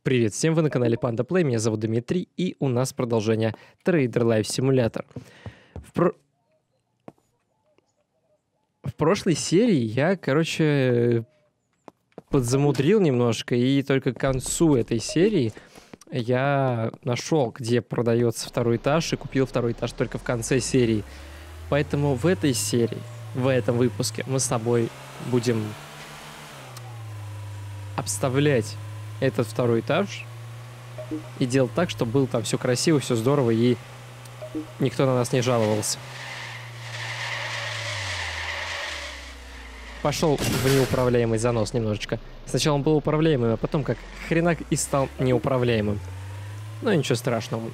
Привет всем, вы на канале Panda Play, меня зовут Дмитрий, и у нас продолжение Trader Life Simulator. В прошлой серии я, подзамудрил немножко, и только к концу этой серии я нашел, где продается второй этаж, и купил второй этаж только в конце серии. Поэтому в этой серии, в этом выпуске мы с тобой будем обставлять этот второй этаж и делать так, чтобы было там все красиво, все здорово, и никто на нас не жаловался. Пошел в неуправляемый занос немножечко. Сначала он был управляемым, а потом как хренак и стал неуправляемым. Но ничего страшного.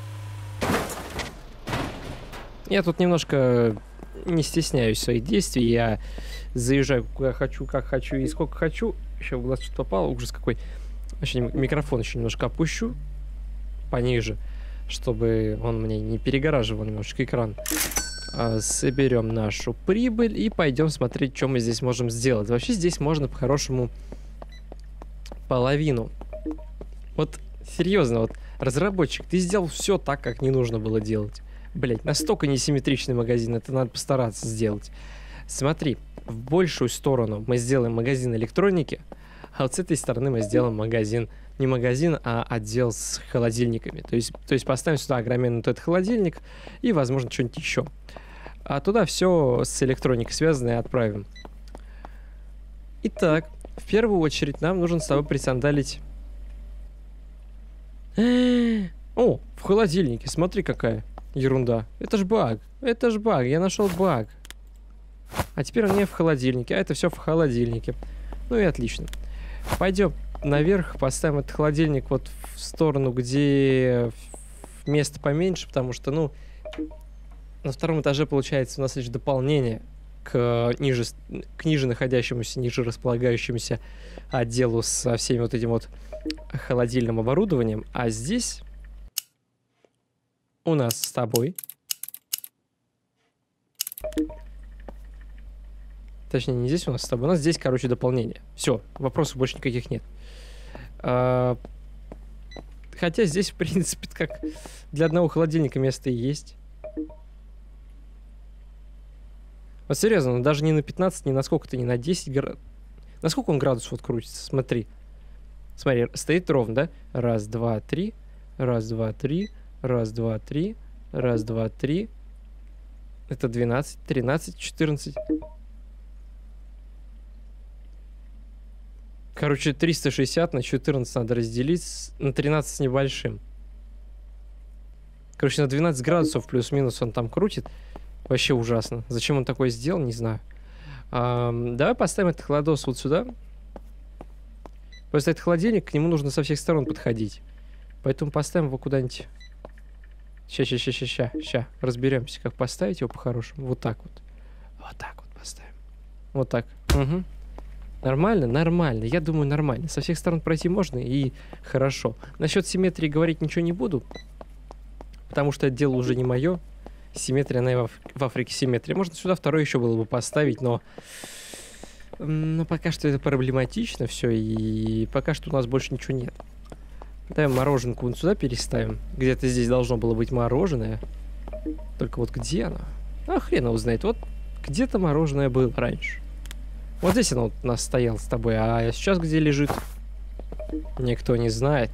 Я тут немножко не стесняюсь своих действий. Я заезжаю куда хочу, как хочу и сколько хочу. Еще в глаз что-то попало, ужас какой. Вообще микрофон еще немножко опущу пониже, чтобы он мне не перегораживал немножечко экран. Соберем нашу прибыль и пойдем смотреть, что мы здесь можем сделать. Вообще здесь можно по-хорошему половину. Вот серьезно, вот разработчик, ты сделал все так, как не нужно было делать. Блять, настолько несимметричный магазин, это надо постараться сделать. Смотри, в большую сторону мы сделаем магазин электроники, а вот с этой стороны мы сделаем магазин, не магазин, а отдел с холодильниками. То есть поставим сюда огроменный вот этот холодильник и, возможно, что-нибудь еще. А туда все с электроникой связанное отправим. Итак, в первую очередь нам нужно с тобой присандалить... О, в холодильнике, смотри какая ерунда. Это ж баг, я нашел баг. А теперь он не в холодильнике, а это все в холодильнике. Ну и отлично. Пойдем наверх, поставим этот холодильник вот в сторону, где место поменьше, потому что, ну, на втором этаже, получается, у нас лишь дополнение к ниже находящемуся, ниже располагающемуся отделу со всеми вот этим вот холодильным оборудованием. А здесь у нас с тобой... Точнее, не здесь у нас с тобой. У нас здесь, короче, дополнение. Все, вопросов больше никаких нет. Хотя здесь, в принципе, как для одного холодильника место и есть. Вот серьезно, даже не на 15, ни на сколько-то, не на 10 градусов. На сколько он градусов вот крутится? Смотри. Смотри, стоит ровно, да? Раз, два, три. Раз, два, три. Раз, два, три. Раз, два, три. Это 12, 13, 14... Короче, 360 на 14 надо разделить на 13 с небольшим. Короче, на 12 градусов плюс-минус он там крутит. Вообще ужасно. Зачем он такое сделал, не знаю. Давай поставим этот холодос вот сюда. Просто этот холодильник, к нему нужно со всех сторон подходить. Поэтому поставим его куда-нибудь. Ща. Разберемся, как поставить его по-хорошему. Вот так вот. Вот так вот поставим. Вот так. Угу. Нормально? Нормально. Я думаю, нормально. Со всех сторон пройти можно, и хорошо. Насчет симметрии говорить ничего не буду, потому что это дело уже не мое. Симметрия, она и в Африке симметрия. Можно сюда второй еще было бы поставить, но пока что это проблематично все, и пока что у нас больше ничего нет. Давай мороженку вон сюда переставим. Где-то здесь должно было быть мороженое. Только вот где оно? А хрен его знает. Вот где-то мороженое было раньше. Вот здесь оно у нас стояло с тобой, а сейчас где лежит? Никто не знает.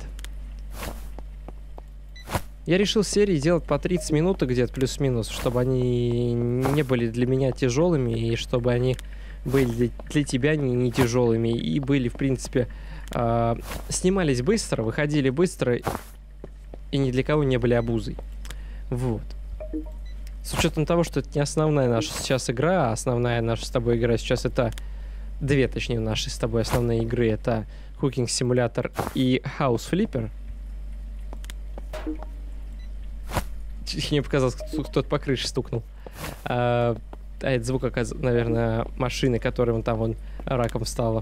Я решил серии делать по 30 минут где-то плюс-минус, чтобы они не были для меня тяжелыми, и чтобы они были для тебя не тяжелыми, и были, в принципе, снимались быстро, выходили быстро, и ни для кого не были обузой. Вот. С учетом того, что это не основная наша сейчас игра, а основная наша с тобой игра сейчас это... Две, точнее, наши с тобой основные игры. Это Cooking Simulator и House Flipper. Мне показалось, кто-то по крыше стукнул. А это звук, наверное, машины, которая вон там раком встала.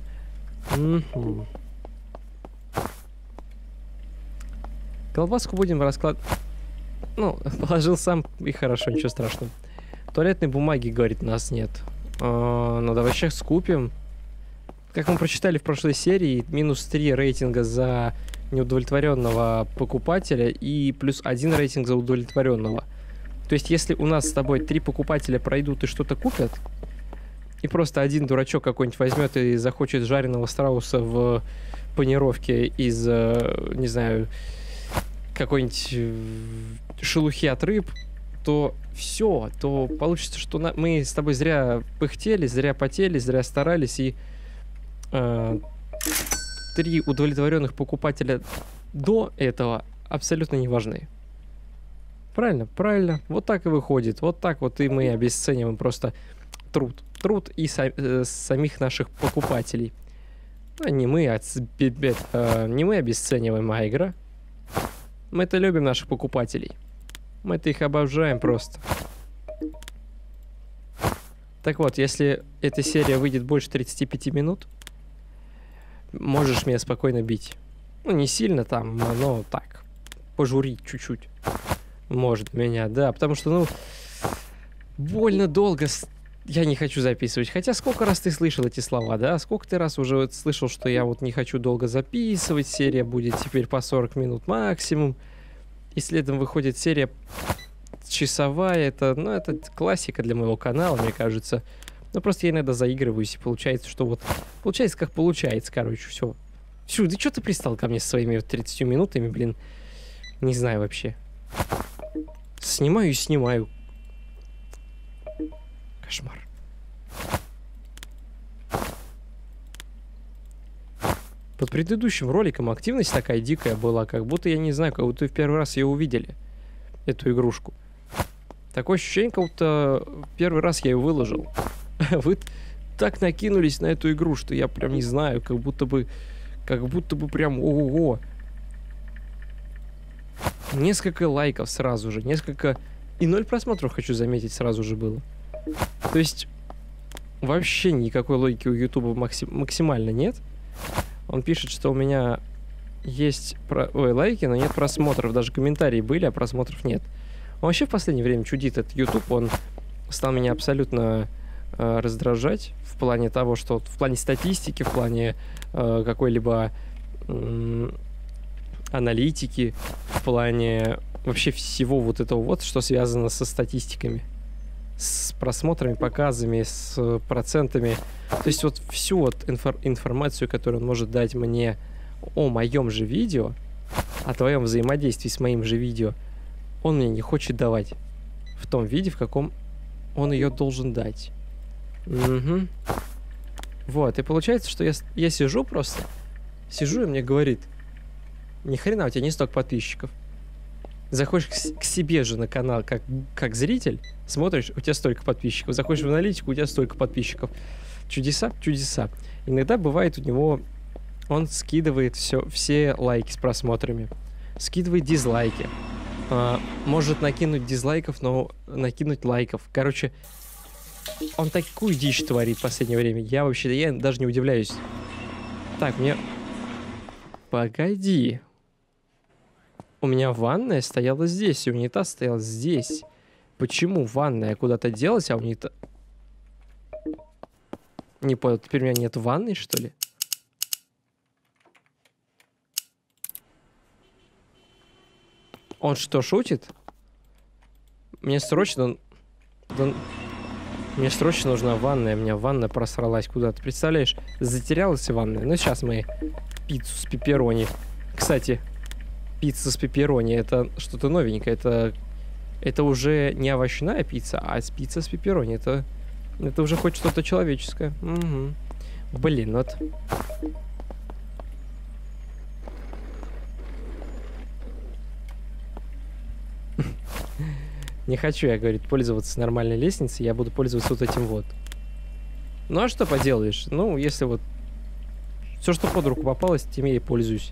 Колбаску будем раскладывать. Ну, положил сам, и хорошо, ничего страшного. Туалетной бумаги, говорит, у нас нет. Ну, давай сейчас скупим. Как мы прочитали в прошлой серии, -3 рейтинга за неудовлетворенного покупателя и +1 рейтинг за удовлетворенного. То есть, если у нас с тобой 3 покупателя пройдут и что-то купят, и просто один дурачок какой-нибудь возьмет и захочет жареного страуса в панировке из, не знаю, какой-нибудь шелухи от рыб, то все, то получится, что мы с тобой зря пыхтели, зря потели, зря старались, и 3 удовлетворенных покупателя до этого абсолютно не важны. Правильно? Правильно. Вот так и выходит. Вот так вот и мы обесцениваем просто труд. Труд и самих наших покупателей. Не мы обесцениваем, а игра. Мы-то любим наших покупателей. Мы-то их обожаем просто. Так вот, если эта серия выйдет больше 35 минут, можешь меня спокойно бить. Ну, не сильно там, но так. Пожурить чуть-чуть. Может меня, да. Потому что, ну, больно долго я не хочу записывать. Хотя сколько раз ты слышал эти слова, да? Сколько ты раз уже слышал, что я вот не хочу долго записывать. Серия будет теперь по 40 минут максимум. И следом выходит серия часовая. Это, ну, это классика для моего канала, мне кажется. Но просто я иногда заигрываюсь, и получается, что вот... Получается, как получается, короче, все. Фу, да что ты пристал ко мне со своими 30 минутами, блин? Не знаю вообще. Снимаю и снимаю. Кошмар. Под предыдущим роликом активность такая дикая была, как будто, я не знаю, как будто в первый раз ее увидели, эту игрушку. Такое ощущение, как будто первый раз я ее выложил. Вы так накинулись на эту игру, что я прям не знаю, как будто бы прям ого-го. Несколько лайков сразу же, несколько... И 0 просмотров, хочу заметить, сразу же было. То есть вообще никакой логики у Ютуба максимально нет. Он пишет, что у меня есть лайки, но нет просмотров. Даже комментарии были, а просмотров нет. Он вообще в последнее время чудит, этот YouTube. Он стал меня абсолютно раздражать в плане того, что в плане статистики, в плане какой-либо аналитики, в плане вообще всего вот этого вот, что связано со статистиками, с просмотрами, показами, с процентами. То есть вот всю вот информацию, которую он может дать мне о моем же видео, о твоем взаимодействии с моим же видео, он мне не хочет давать в том виде, в каком он ее должен дать. Угу. Вот, и получается, что я сижу просто, и мне говорит: ни хрена у тебя не столько подписчиков. Заходишь к себе же на канал как зритель, смотришь, у тебя столько подписчиков. Заходишь в аналитику, у тебя столько подписчиков. Чудеса, чудеса. Иногда бывает у него, он скидывает все лайки с просмотрами, скидывает дизлайки. Может накинуть дизлайков, но накинуть лайков. Короче, он такую дичь творит в последнее время. Я даже не удивляюсь. Так, мне... Погоди. У меня ванная стояла здесь, и унитаз стоял здесь. Почему ванная куда-то делась, а унитаз... Не понял, теперь у меня нет ванной, что ли? Он что, шутит? Мне срочно... Мне срочно нужна ванная. У меня ванная просралась куда-то. Представляешь, затерялась ванная. Ну, сейчас мы пиццу с пепперони. Кстати, пицца с пепперони — это что-то новенькое. Это уже не овощная пицца, а пицца с пепперони. Это уже хоть что-то человеческое. Угу. Блин, вот... Не хочу я, говорит, пользоваться нормальной лестницей, я буду пользоваться вот этим вот. Ну а что поделаешь? Ну, если вот все, что под руку попалось, тем я и пользуюсь.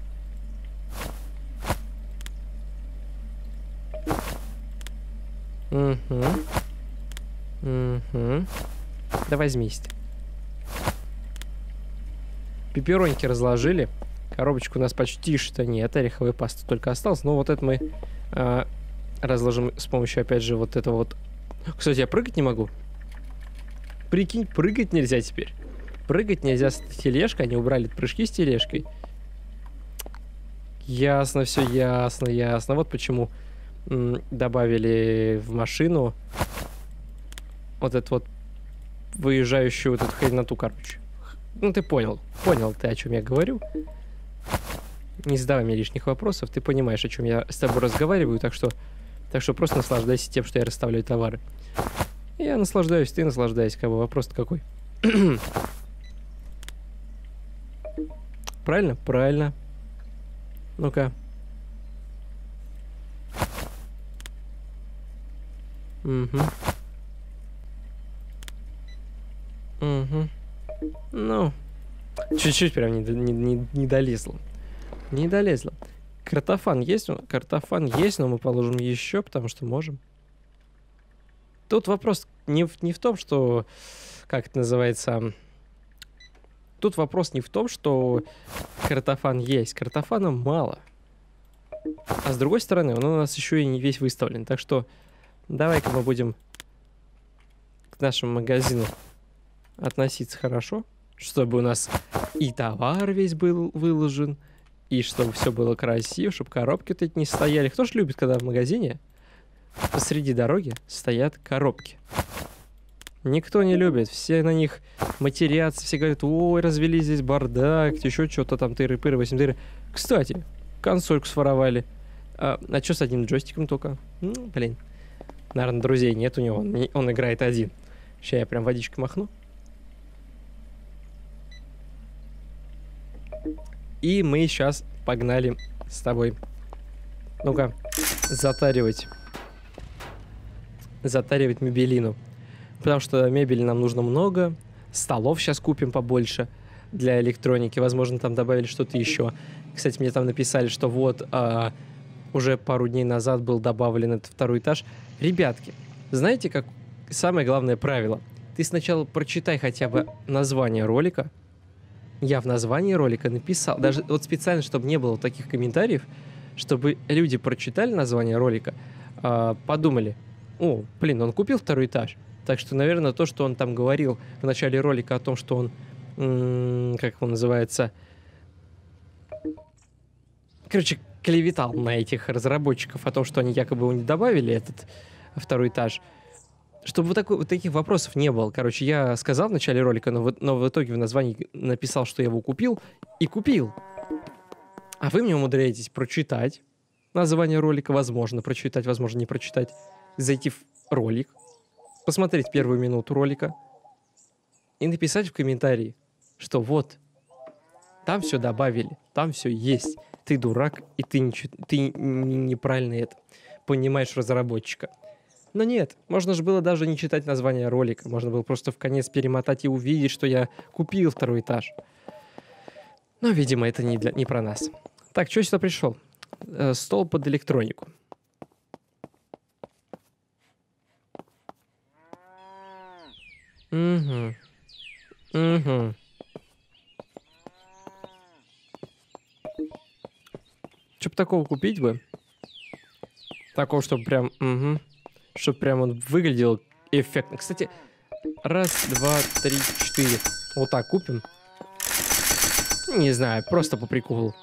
Угу. Угу. Да возьмись ты. Пеппероньки разложили. Коробочку у нас почти что нет. Ореховой пасты только осталось. Но вот это мы... разложим с помощью, опять же, вот этого вот... Кстати, я прыгать не могу. Прикинь, прыгать нельзя теперь. Прыгать нельзя с тележкой, они убрали прыжки с тележкой. Ясно, все ясно, ясно. Вот почему добавили в машину вот эту вот выезжающую вот эту хреноту, короче. Ну, ты понял. Понял ты, о чем я говорю. Не задавай мне лишних вопросов. Ты понимаешь, о чем я с тобой разговариваю, так что просто наслаждайся тем, что я расставляю товары. Я наслаждаюсь, ты наслаждайся. Как бы вопрос-то какой? Правильно? Правильно. Ну-ка. Угу. Угу. Ну, чуть-чуть прям не долезло. Не долезло. Картофан есть? Картофан есть, но мы положим еще, потому что можем. Тут вопрос не в том, что... Как это называется? Тут вопрос не в том, что картофан есть. Картофана мало. А с другой стороны, он у нас еще и не весь выставлен. Так что давай-ка мы будем к нашему магазину относиться хорошо. Чтобы у нас и товар весь был выложен, и чтобы все было красиво, чтобы коробки вот эти не стояли. Кто ж любит, когда в магазине посреди дороги стоят коробки? Никто не любит. Все на них матерятся, все говорят: ой, развели здесь бардак, еще что-то там, тыры-пыры, 8 дыры. Кстати, консольку своровали. А что с одним джойстиком только? Ну, блин. Наверное, друзей нет у него, он играет один. Сейчас я прям водичкой махну. И мы сейчас погнали с тобой. Ну-ка, затаривать мебелину. Потому что мебели нам нужно много. Столов сейчас купим побольше для электроники. Возможно, там добавили что-то еще. Кстати, мне там написали, что вот уже пару дней назад был добавлен этот второй этаж. Ребятки, знаете, как самое главное правило? Ты сначала прочитай хотя бы название ролика. Я в названии ролика написал, даже вот специально, чтобы не было таких комментариев, чтобы люди прочитали название ролика, подумали: о, блин, он купил второй этаж. Так что, наверное, то, что он там говорил в начале ролика о том, что он, как он называется, короче, клеветал на этих разработчиков о том, что они якобы не добавили этот второй этаж. Чтобы вот таких вопросов не было. Короче, я сказал в начале ролика, но в итоге в названии написал, что я его купил. И купил. А вы мне умудряетесь прочитать название ролика. Возможно прочитать, возможно не прочитать. Зайти в ролик, посмотреть первую минуту ролика и написать в комментарии, что вот, там все добавили, там все есть. Ты дурак, и ты неправильно это понимаешь разработчика. Но нет, можно же было даже не читать название ролика. Можно было просто в конец перемотать и увидеть, что я купил второй этаж. Но, видимо, это не про нас. Так, что сюда пришел? Стол под электронику. Угу. Угу. Что бы такого купить бы? Такого, чтобы прям... Угу. Чтобы прям он выглядел эффектно. Кстати, раз, два, три, четыре. Вот так купим. Не знаю, просто по приколу.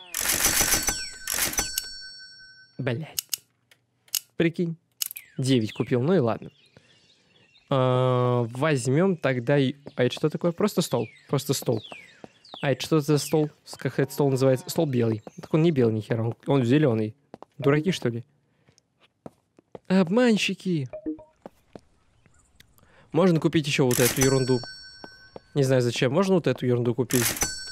Блять. Прикинь. 9 купил, ну и ладно. Возьмем тогда... А это что такое? Просто стол. Просто стол. А это что за стол? Как этот стол называется? Стол белый. Так он не белый ни хера, он зеленый. Дураки, что ли? Обманщики. Можно купить еще вот эту ерунду. Не знаю зачем. Можно вот эту ерунду купить.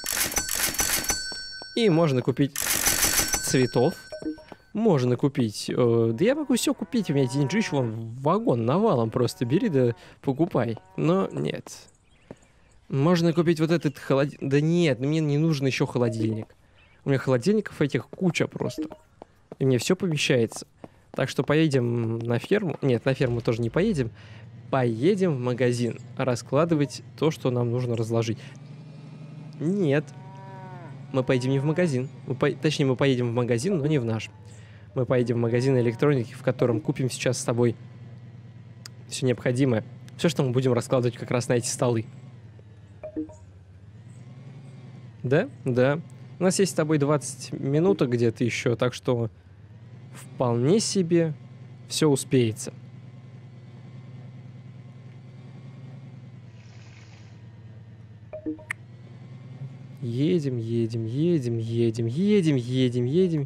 И можно купить цветов. Можно купить... да я могу все купить. У меня деньжищ вон вагон навалом. Просто бери да покупай. Но нет. Можно купить вот этот холодильник. Да нет, мне не нужен еще холодильник. У меня холодильников этих куча просто. И мне все помещается. Так что поедем на ферму. Нет, на ферму тоже не поедем. Поедем в магазин раскладывать то, что нам нужно разложить. Нет. Мы поедем не в магазин. Точнее, мы поедем в магазин, но не в наш. Мы поедем в магазин электроники, в котором купим сейчас с тобой все необходимое. Все, что мы будем раскладывать как раз на эти столы. Да? Да. У нас есть с тобой 20 минуток где-то еще, так что вполне себе все успеется. Едем, едем, едем, едем, едем, едем, едем.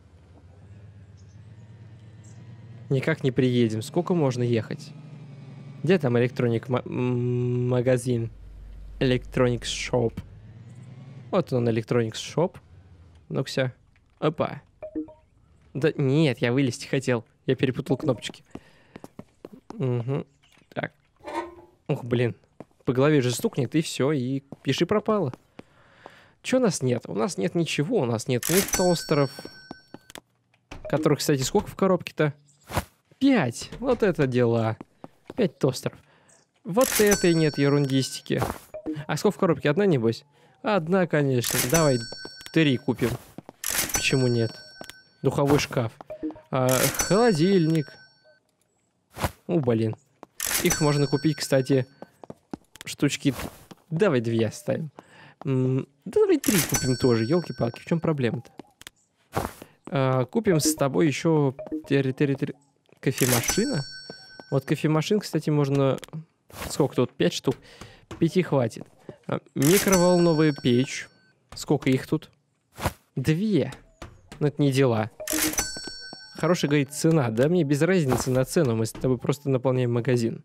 Никак не приедем. Сколько можно ехать? Где там магазин? Electronics Shop. Вот он, Electronics Shop. Ну-ка. Опа. Да нет, я вылезти хотел. Я перепутал кнопочки. Угу. Так. Ух, блин. По голове же стукнет, и все, и пиши пропало. Чё у нас нет? У нас нет ничего. У нас нет ни тостеров. Которых, кстати, сколько в коробке-то? 5. Вот это дела. 5 тостеров. Вот этой нет ерундистики. А сколько в коробке? Одна, небось? Одна, конечно. Давай 3 купим. Почему нет? Духовой шкаф. Холодильник. Блин. Их можно купить, кстати, штучки. Давай 2 оставим. Давай 3 купим тоже. Ёлки-палки, в чем проблема-то? Купим с тобой еще кофемашина. Вот кофемашин, кстати, можно... Сколько тут? 5 штук. 5 хватит. Микроволновая печь. Сколько их тут? 2. Но это не дела. Хорошая, говорит, цена. Да мне без разницы на цену. Мы с тобой просто наполняем магазин.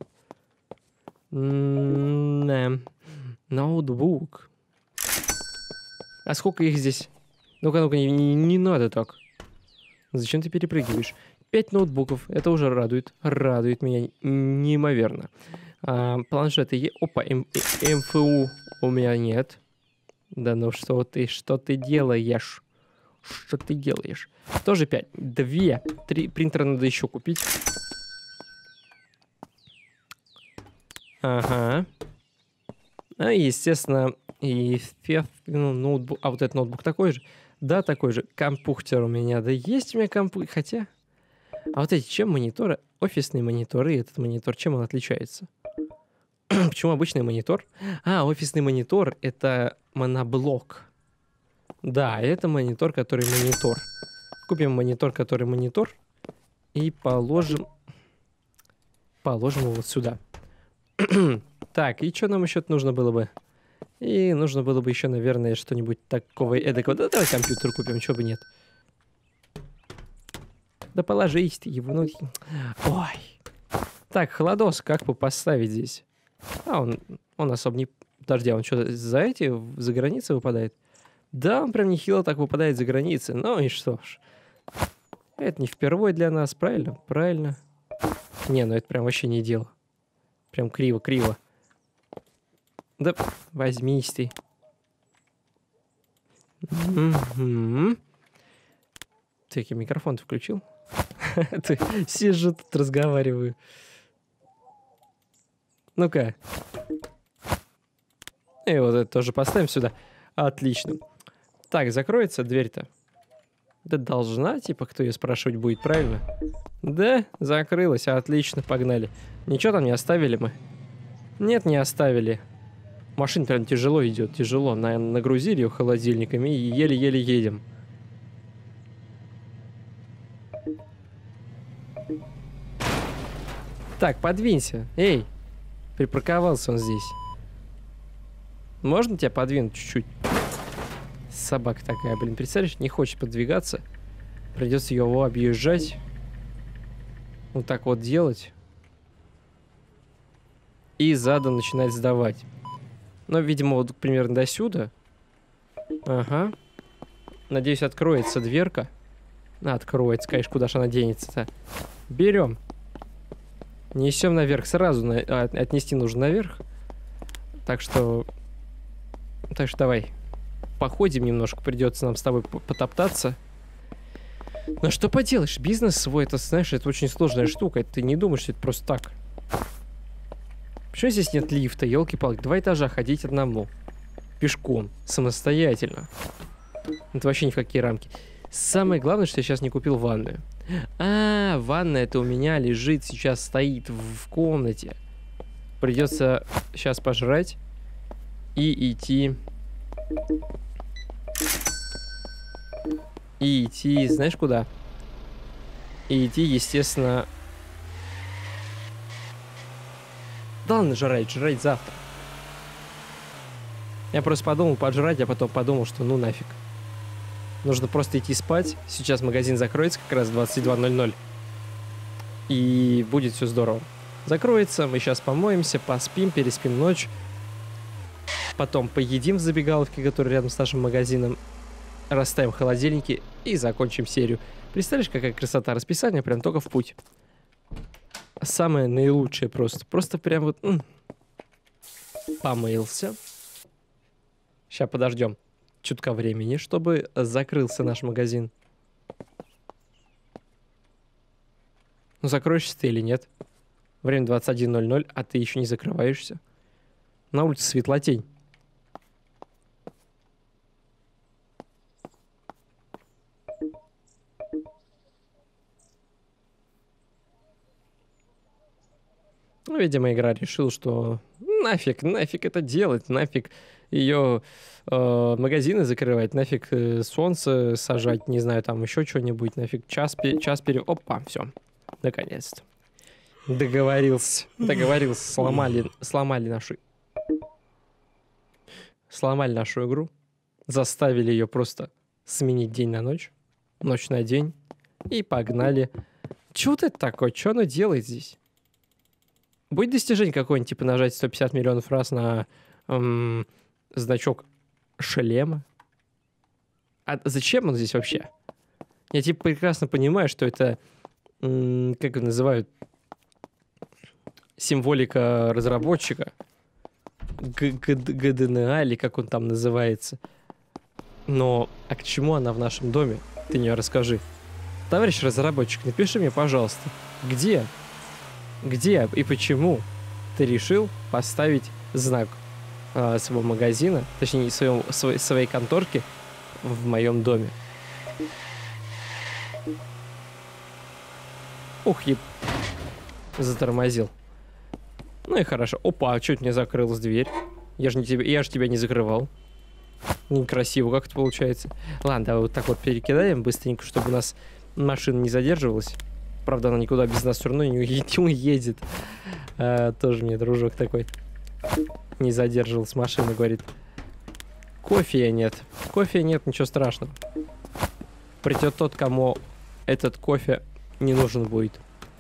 Ноутбук. А сколько их здесь? Ну-ка, ну-ка, не надо так. Зачем ты перепрыгиваешь? 5 ноутбуков. Это уже радует. Радует меня неимоверно. Планшеты. Опа, МФУ у меня нет. Да ну что ты делаешь? Что ты делаешь? Тоже 5. 2. 3 принтера надо еще купить. Ага. Естественно, ноутбук. А вот этот ноутбук такой же? Да, такой же. Компьютер у меня. Да есть у меня компьютер. Хотя... А вот эти чем мониторы? Офисные мониторы и этот монитор, чем он отличается? Почему обычный монитор? Офисный монитор — это моноблок. Да, это монитор, который монитор. Купим монитор, который монитор. И положим его вот сюда. Так, и что нам еще нужно было бы? И нужно было бы еще, наверное, что-нибудь такого эдакого. Да, давай компьютер купим, чего бы нет. Да положись ты его. Ну... Ой. Так, холодос как бы поставить здесь? Он особо не... Подожди, он что, за границы выпадает? Да, он прям нехило так выпадает за границы. Ну и что ж. Это не впервой для нас, правильно? Правильно. Не, ну это прям вообще не дело. Прям криво. Да возьмись ты. Так, я микрофон включил? Сижу тут, разговариваю. Ну-ка. И вот это тоже поставим сюда. Отлично. Так, закроется дверь-то? Да должна, типа, кто ее спрашивать будет, правильно? Да, закрылась, отлично, погнали. Ничего там не оставили мы? Нет, не оставили. Машина прям тяжело идет, тяжело. Нагрузили ее холодильниками и еле-еле едем. Так, подвинься. Эй, припарковался он здесь. Можно тебя подвинуть чуть-чуть? Собака такая, блин, представляешь, не хочет подвигаться. Придется его объезжать. Вот так вот делать. И задом начинать сдавать. Но, видимо, вот примерно до сюда. Ага. Надеюсь, откроется дверка. Откроется, конечно, куда же она денется-то. Берем. Несем наверх. Сразу отнести нужно наверх. Так что давай. Походим немножко. Придется нам с тобой потоптаться. Но что поделаешь? Бизнес свой, это, знаешь, это очень сложная штука. Ты не думаешь, что это просто так. Почему здесь нет лифта? Елки-палки. 2 этажа ходить одному. Пешком. Самостоятельно. Это вообще ни в какие рамки. Самое главное, что я сейчас не купил ванную. Ванная это у меня лежит, сейчас стоит в комнате. Придется сейчас пожрать и идти И идти, знаешь, куда? И идти, естественно... Да ладно, жрать завтра. Я просто подумал поджрать, а потом подумал, что ну нафиг. Нужно просто идти спать. Сейчас магазин закроется как раз в 22:00. И будет все здорово. Закроется, мы сейчас помоемся, поспим, переспим ночь. Потом поедим в забегаловке, которая рядом с нашим магазином. Расставим холодильники и закончим серию. Представляешь, какая красота расписания, прям только в путь. Самое наилучшее просто. Просто прям вот... Помылся. Сейчас подождем чутка времени, чтобы закрылся наш магазин. Ну, закроешься ты или нет? Время 21:00, а ты еще не закрываешься. На улице светлотень. Ну, видимо, игра решила, что нафиг это делать, нафиг ее магазины закрывать, нафиг солнце сажать, не знаю, там еще что-нибудь, нафиг Опа, все, наконец-то. Договорился, сломали нашу игру, заставили ее просто сменить день на ночь на день, и погнали. Чё вот это такое? Что оно делает здесь? Будет достижение какое-нибудь, типа нажать 150 миллионов раз на значок шлема? А зачем он здесь вообще? Я типа прекрасно понимаю, что это, как его называют, символика разработчика. ГДНА, или как он там называется. Но, а к чему она в нашем доме? Ты мне расскажи. Товарищ разработчик, напиши мне, пожалуйста, где и почему ты решил поставить знак своего магазина, точнее, своей конторки в моем доме? Ух, затормозил. Ну и хорошо. Опа, а чуть не закрылась дверь. Я же тебя не закрывал. Некрасиво как это получается. Ладно, давай вот так вот перекидаем быстренько, чтобы у нас машина не задерживалась. Правда, она никуда без нас все равно не уедет. Тоже мне дружок такой. Не задерживалась машина, говорит. Кофе нет, ничего страшного. Придет тот, кому этот кофе не нужен будет.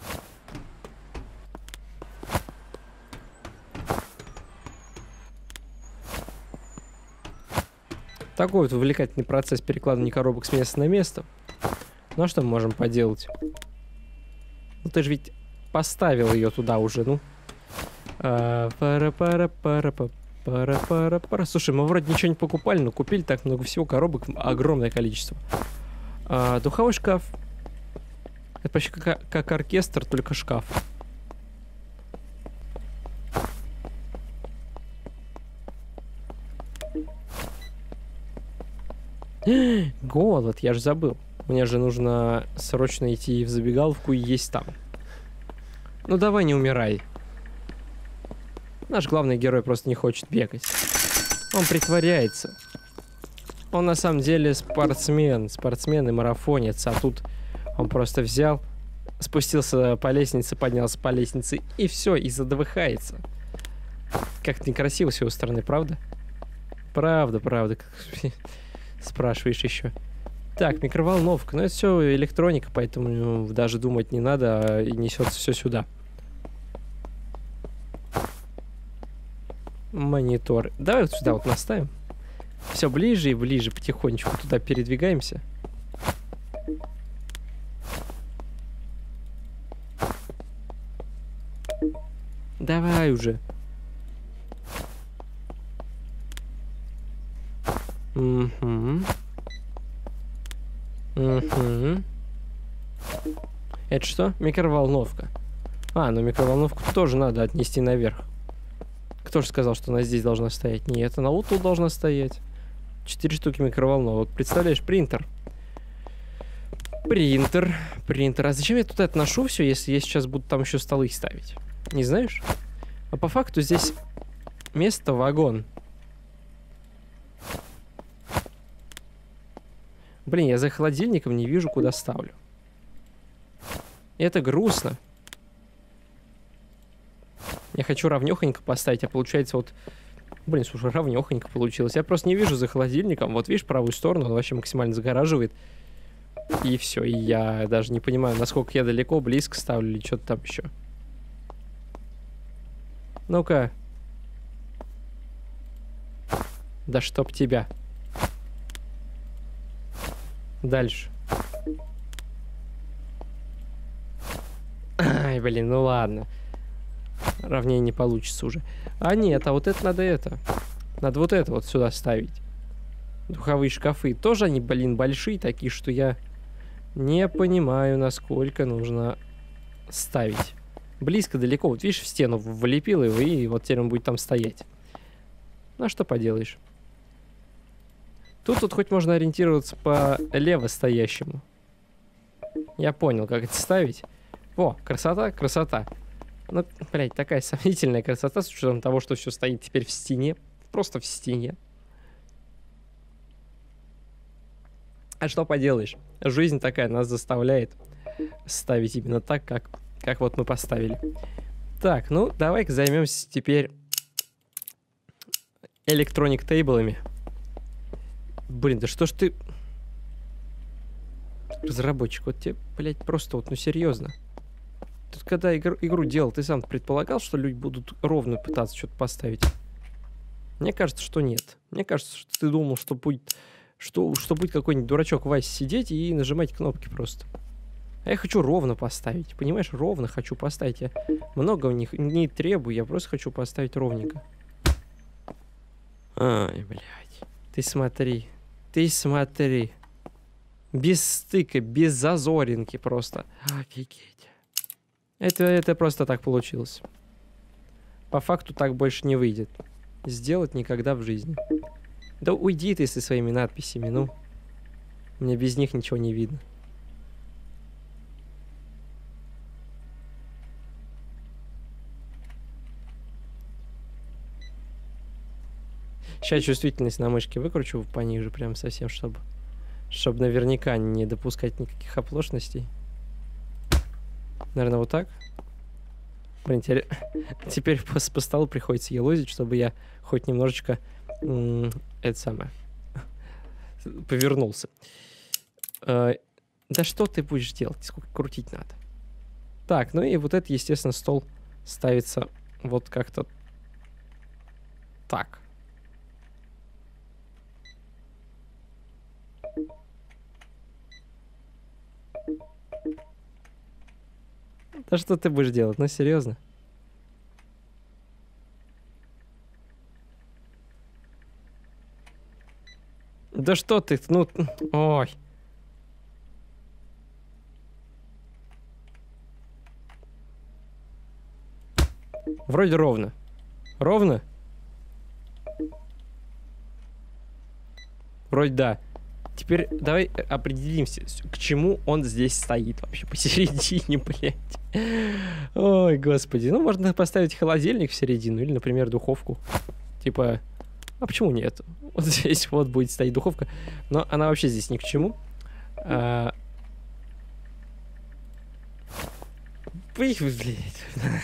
Такой вот увлекательный процесс перекладывания коробок с места на место. Ну а что мы можем поделать? Ну ты же ведь поставил ее туда уже, ну. Слушай, мы вроде ничего не покупали, но купили так много всего, коробок огромное количество. Духовой шкаф. Это почти как оркестр, только шкаф. Голод, я же забыл. Мне же нужно срочно идти в забегаловку и есть там. Ну давай не умирай. Наш главный герой просто не хочет бегать. Он притворяется. Он на самом деле спортсмен и марафонец. А тут он просто взял, спустился по лестнице, поднялся по лестнице и все, и задыхается. Как-то некрасиво с его стороны, правда? Правда. Спрашиваешь еще. Так, микроволновка. Ну, это все электроника, поэтому даже думать не надо, и несется все сюда. Монитор. Давай вот сюда вот наставим. Все ближе и ближе, потихонечку туда передвигаемся. Давай уже. Это что? Микроволновка. Ну микроволновку тоже надо отнести наверх. Кто же сказал, что она здесь должна стоять? Нет, она вот тут должна стоять. 4 штуки микроволновок. Представляешь, принтер. Принтер. А зачем я тут отношу все, если я сейчас буду там еще столы ставить? Не знаешь? А по факту здесь место вагон. Блин, я за холодильником не вижу, куда ставлю. Это грустно. Я хочу равнёхонько поставить, а получается вот... Блин, слушай, равнёхонько получилось. Я просто не вижу за холодильником. Вот видишь, правую сторону, он вообще максимально загораживает. И все. И я даже не понимаю, насколько я далеко, близко ставлю или что-то там еще. Ну-ка. Да чтоб тебя. Дальше. Ай, блин, ну ладно. Ровнее не получится уже. А нет, а вот это надо это. Надо вот это вот сюда ставить. Духовые шкафы. Тоже они, блин, большие такие, что я не понимаю, насколько нужно ставить. Близко, далеко. Вот видишь, в стену влепил его, и вот теперь он будет там стоять. Ну, а что поделаешь. Тут хоть можно ориентироваться по лево стоящему. Я понял, как это ставить. Во, красота, красота. Ну, блядь, такая сомнительная красота, с учетом того, что все стоит теперь в стене. Просто в стене. А что поделаешь? Жизнь такая нас заставляет ставить именно так, как вот мы поставили. Так, ну, давай-ка займемся теперь электроник-тейблами. Блин, да что ж ты... Разработчик, вот тебе, блядь, просто вот, ну серьезно. Тут когда игру делал, ты сам предполагал, что люди будут ровно пытаться что-то поставить? Мне кажется, что нет. Мне кажется, что ты думал, что будет... Что будет какой-нибудь дурачок Вася сидеть и нажимать кнопки просто. А я хочу ровно поставить. Понимаешь, ровно хочу поставить. Я много у них не требую, я просто хочу поставить ровненько. Ай, блядь. Ты смотри. Ты смотри. Без стыка, без зазоринки просто. Офигеть. Это просто так получилось. По факту так больше не выйдет. Сделать никогда в жизни. Да уйди ты со своими надписями, ну. Мне без них ничего не видно. Сейчас чувствительность на мышке выкручу пониже, прям совсем, чтобы наверняка не допускать никаких оплошностей. Наверное, вот так. Блин, теперь по столу приходится елозить, чтобы я хоть немножечко это самое повернулся. Да что ты будешь делать? Сколько крутить надо? Так, ну и вот это, естественно, стол ставится вот как-то так. Да что ты будешь делать? Ну, серьезно? Да что ты? Ну, ой. Вроде ровно. Ровно? Вроде да. Теперь давай определимся, к чему он здесь стоит вообще посередине, блядь. Ой, господи. Ну, можно поставить холодильник в середину или, например, духовку. Типа, а почему нет? Вот здесь вот будет стоять духовка. Но она вообще здесь ни к чему. Блядь.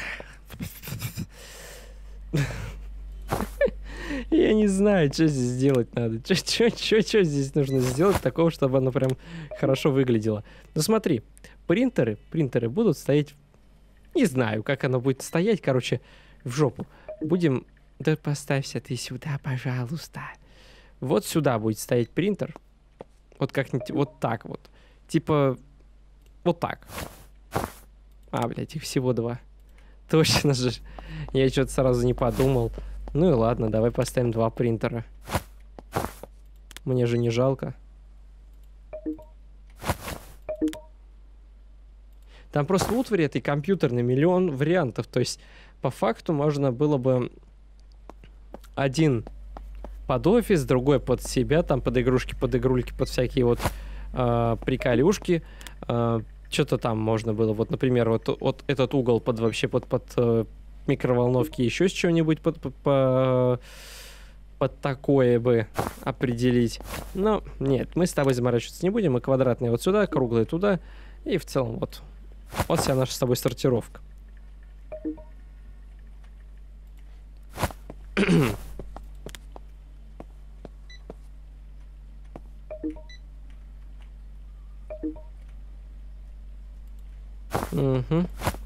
Я не знаю, что здесь сделать надо. Что здесь нужно сделать такого, чтобы оно прям хорошо выглядело. Ну смотри, принтеры будут стоять... Не знаю, как оно будет стоять, короче, в жопу. Будем... Да поставься ты сюда, пожалуйста. Вот сюда будет стоять принтер. Вот как-нибудь вот так вот. Типа... Вот так. А, блядь, их всего два. Точно же. Я что-то сразу не подумал. Ну и ладно, давай поставим два принтера. Мне же не жалко. Там просто в утвари этой компьютерной миллион вариантов. То есть, по факту, можно было бы один под офис, другой под себя, там под игрушки, под игрульки, под всякие вот приколюшки. Что-то там можно было. Вот, например, вот этот угол под вообще под микроволновки, еще с чего-нибудь под такое бы определить. Но нет, мы с тобой заморачиваться не будем. Мы квадратные вот сюда, круглые туда. И в целом вот. Вот вся наша с тобой сортировка. Угу.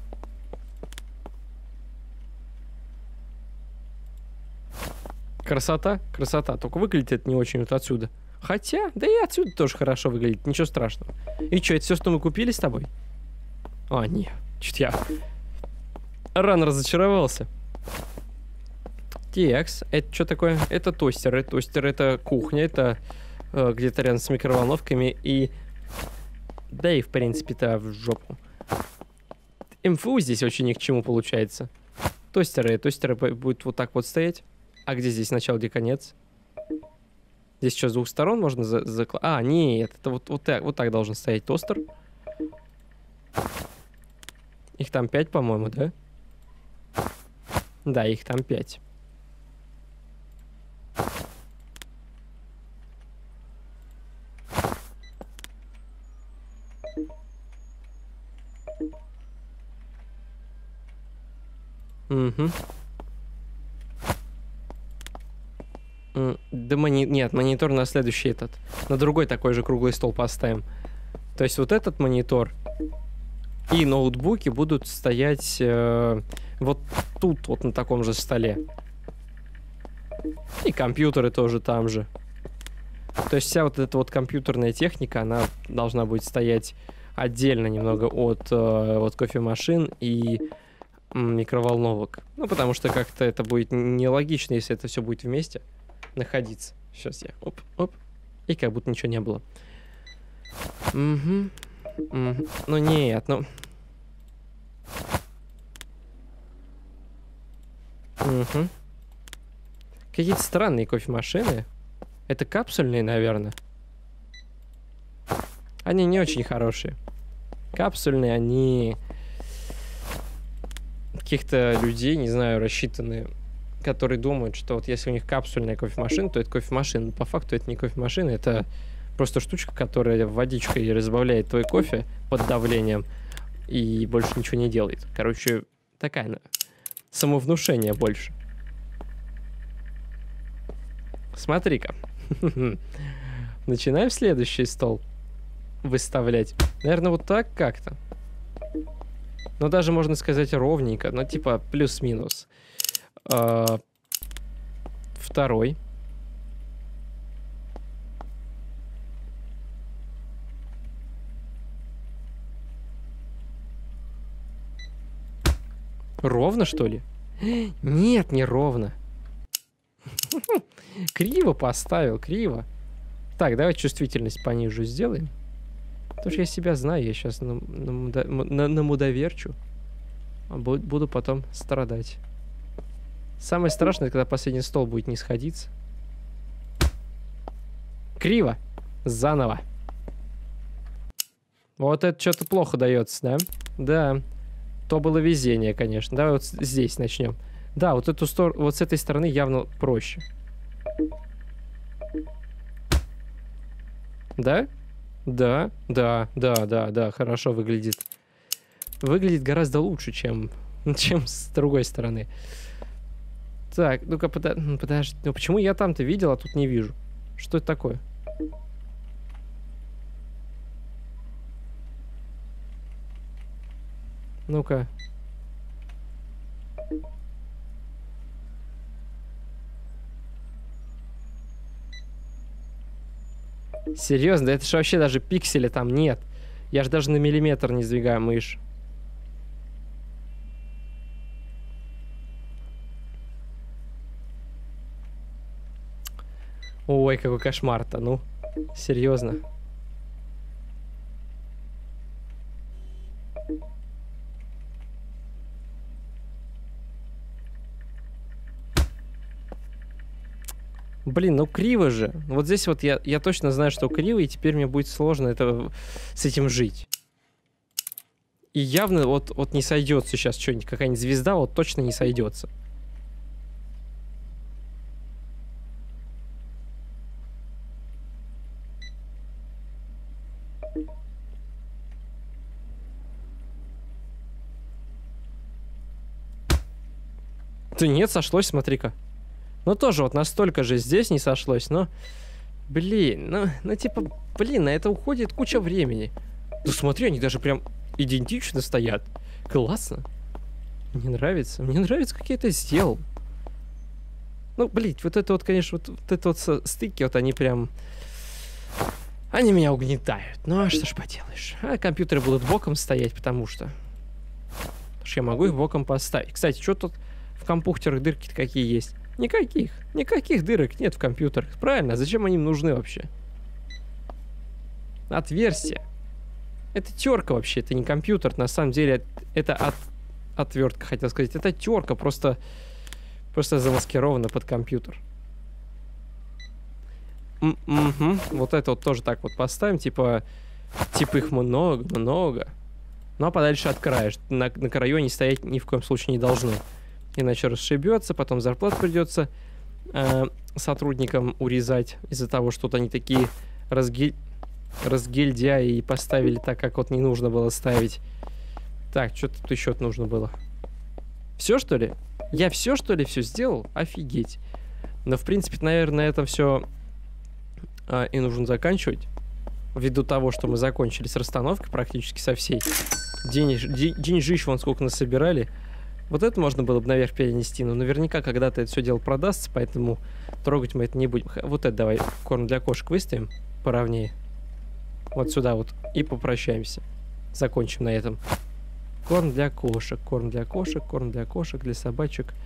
Красота, красота. Только выглядит это не очень вот отсюда. Хотя, да и отсюда тоже хорошо выглядит. Ничего страшного. И что, это все, что мы купили с тобой? А, нет. Чуть я рано разочаровался. Текс. Это что такое? Это тостеры. Тостер — это кухня. Это где-то рядом с микроволновками. И... Да и, в принципе-то, в жопу. МФУ здесь очень ни к чему получается. Тостеры будут вот так вот стоять. А где здесь начало, где конец? Здесь что, с двух сторон можно А, нет, это вот так должен стоять тостер. Их там 5, по-моему, да? Да, их там 5. Угу. Да нет, монитор на следующий этот. На другой такой же круглый стол поставим. То есть вот этот монитор и ноутбуки будут стоять вот тут, вот на таком же столе. И компьютеры тоже там же. То есть вся вот эта вот компьютерная техника, она должна будет стоять отдельно немного от кофемашин и микроволновок. Ну, потому что как-то это будет нелогично, если это все будет вместе находиться. Сейчас я оп. И как будто ничего не было. Угу. Ну нет, ну. Угу. Какие-то странные кофемашины. Это капсульные, наверное. Они не очень хорошие. Капсульные, они каких-то людей, не знаю, рассчитанные, которые думают, что вот если у них капсульная кофемашина, то это кофемашина. Но по факту это не кофемашина, это просто штучка, которая водичкой разбавляет твой кофе под давлением и больше ничего не делает. Короче, такая самовнушение больше. Смотри-ка. Начинаем следующий стол выставлять. Наверное, вот так как-то. Ну, даже можно сказать ровненько. Ну, типа плюс-минус. Второй. Ровно, что ли? Нет, не ровно. Криво поставил, криво. Так, давай чувствительность пониже сделаем. Потому что я себя знаю, я сейчас намудоверчу. Буду потом страдать. Самое страшное, когда последний стол будет не сходиться. Криво. Заново. Вот это что-то плохо дается, да? Да. То было везение, конечно. Давай вот здесь начнем. Да, вот эту сторону, вот с этой стороны явно проще. Да? Да, хорошо выглядит. Выглядит гораздо лучше, чем с другой стороны. Так, ну-ка, подожди. Ну почему я там-то видел, а тут не вижу? Что это такое? Ну-ка. Серьезно? Да это же вообще даже пикселя там нет. Я же даже на миллиметр не сдвигаю мышь. Ой, какой кошмар-то, ну. Серьезно. Блин, ну криво же. Вот здесь вот я точно знаю, что криво, и теперь мне будет сложно с этим жить. И явно вот не сойдется сейчас что-нибудь. Какая-нибудь звезда вот точно не сойдется. Да нет, сошлось, смотри-ка. Ну, тоже вот настолько же здесь не сошлось, но... Блин, ну типа, блин, на это уходит куча времени. Ну смотри, они даже прям идентично стоят. Классно. Мне нравится, как я это сделал. Ну, блин, вот это вот, конечно, вот это вот стыки, вот они прям... Они меня угнетают. Ну, а что ж поделаешь. А компьютеры будут боком стоять, потому что я могу их боком поставить. Кстати, что тут в компьютерах дырки-то какие есть? Никаких дырок нет в компьютерах. Правильно, а зачем они нужны вообще? Отверстие. Это терка вообще, это не компьютер. На самом деле, это отвертка, хотел сказать. Это терка, просто замаскирована под компьютер. Вот это вот тоже так вот поставим, типа их много. Ну а подальше от края. На краю они стоять ни в коем случае не должны. Иначе расшибется, потом зарплату придется сотрудникам урезать из-за того, что вот они такие разгильдяи и поставили так, как вот не нужно было ставить. Так, что тут еще нужно было? Все, что ли? Я все, что ли, все сделал? Офигеть. Но, в принципе, наверное, это все и нужно заканчивать. Ввиду того, что мы закончили с расстановкой практически со всей. Деньжищ вон сколько насобирали. Вот это можно было бы наверх перенести, но наверняка когда-то это все дело продастся, поэтому трогать мы это не будем. Вот это давай корм для кошек выставим поровнее. Вот сюда вот. И попрощаемся. Закончим на этом. Корм для кошек, корм для кошек, для собачек.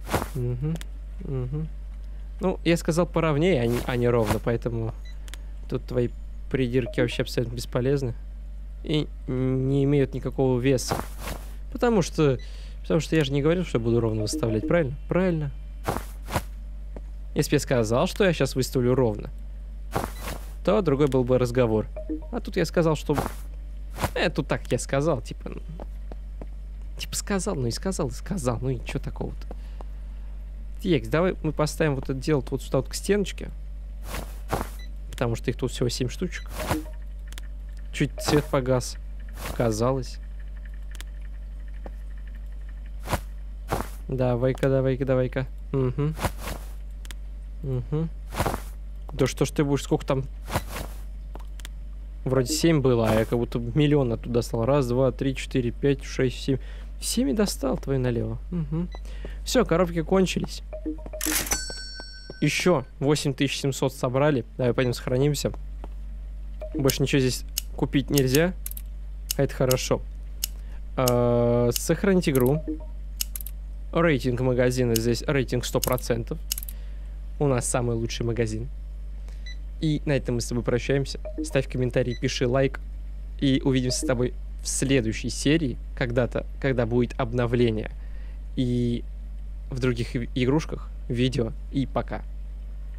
Ну, я сказал поровнее, а не ровно, поэтому тут твои придирки вообще абсолютно бесполезны. И не имеют никакого веса. Потому что я же не говорил, что я буду ровно выставлять, правильно? Правильно. Если бы я сказал, что я сейчас выставлю ровно, то другой был бы разговор. А тут я сказал, что... тут так я сказал, типа сказал, ну и сказал, ну и что такого-то? Текс, давай мы поставим вот это дело вот сюда вот к стеночке. Потому что их тут всего 7 штучек. Чуть цвет погас. Казалось. Давай-ка. Угу. Да что ж ты будешь, сколько там? Вроде 7 было, а я как будто миллион оттуда достал. Раз, два, три, 4, 5, 6, 7. 7 достал твой налево. Угу. Все, коробки кончились. Еще 8700 собрали. Давай пойдем сохранимся. Больше ничего здесь купить нельзя. А это хорошо. Сохранить игру. Рейтинг магазина здесь. Рейтинг 100%. У нас самый лучший магазин. И на этом мы с тобой прощаемся. Ставь комментарий, пиши лайк. И увидимся с тобой в следующей серии. Когда-то, когда будет обновление. И в других игрушках, видео. И пока.